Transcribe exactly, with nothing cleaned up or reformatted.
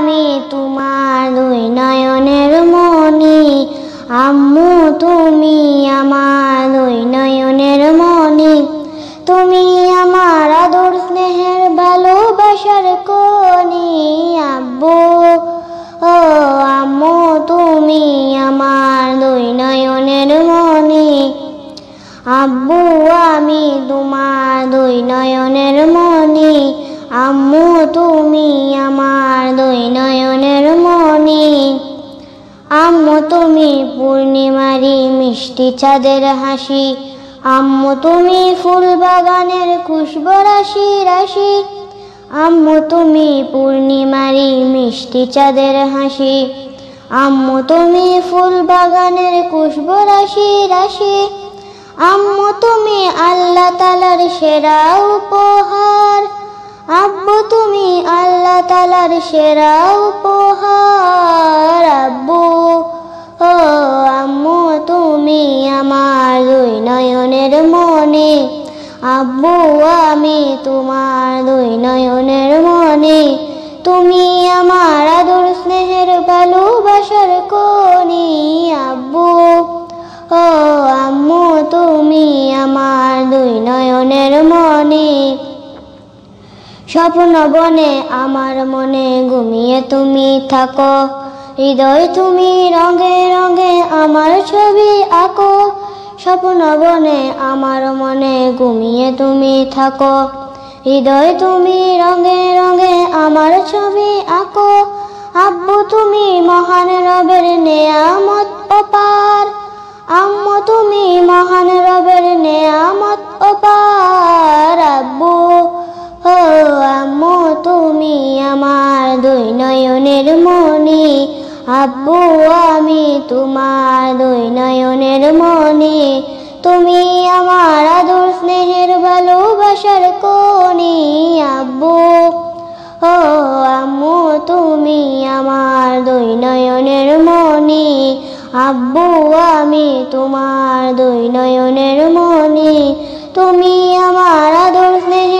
আমি তোমার দুই নয়নের মনি, আম্মু তুমি আমার দুই নয়নের মনি। তুমি আমার আদর স্নেহের ভালোবাসার কনি, আব্বু ও আম্মু তুমি আমার দুই নয়নের মনি। আব্বু আমি তোমার দুই নয়নের মনি, আম্মু তুমি আমার দুই নয়নের মনি। আম্মু তুমি পূর্ণিমারি মিষ্টি চাঁদের হাসি, আম্মু তুমি ফুল বাগানের খুশবু রাশি রাশি। আম্মু তুমি পূর্ণিমারি মিষ্টি চাঁদের হাসি, আম্মু তুমি ফুল বাগানের খুশবু রাশি রাশি। আম্মু তুমি আল্লাহ তাআলার সেরা উপহার, আব্বু তুমি আল্লাহ তাআলার সেরা উপহার। আব্বু ও আম্মু তুমি আমার দুই নয়নের মনি, আব্বু আমি তোমার দুই নয়নের মনি। তুমি আমার আদর স্নেহের ভালোবাসার কনি, আব্বু ও আম্মু তুমি আমার দুই নয়নের মনি। স্বপ্ন বনে আমার মনে ঘুমিয়ে তুমি থাকো, হৃদয় তুমি রঙে রঙে আমার ছবি আঁকো। স্বপ্ন বনে আমার মনে ঘুমিয়ে তুমি থাকো, হৃদয় তুমি রঙে রঙে আমার ছবি আঁকো। আব্বু তুমি মহান রবের নেয়ামত অপার, আম্মু তুমি মহান রবের নেয়ামত অপার। আব্বু ও আম্মু তুমি আমার দুই নয়নের মনি, আব্বু আমি তোমার দুই নয়নের মনি। তুমি আমার আদর স্নেহের ভালোবাসার কনি, আব্বু ও আম্মু তুমি আমার দুই নয়নের মনি, আব্বু আমি তোমার দুই নয়নের মনি। তুমি আমার আদর স্নেহের